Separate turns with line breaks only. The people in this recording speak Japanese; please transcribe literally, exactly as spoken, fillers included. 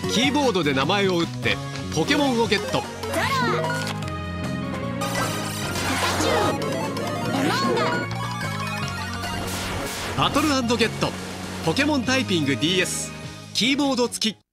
キーボードで名前を打ってポケモンをゲット。
ゾロ、ピカチュウ、エモンガ。
バトル&ゲットポケモンタイピング ディーエス キーボード付き。